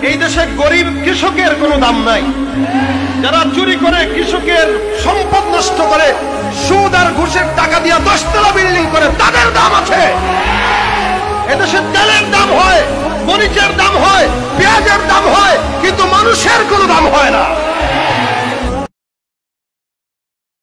এই দেশে গরিব কৃষকের কোনো দাম নাই। যারা চুরি করে কৃষকের সম্পদ নষ্ট করে, সুদ আর ঘুষের টাকা দিয়ে 10 তলা বিল্ডিং করে, তাদের দাম আছে। এদেশে তেলের দাম হয়, মরিচের দাম হয়, পেঁয়াজের দাম হয়, কিন্তু মানুষের কোনো দাম হয় না।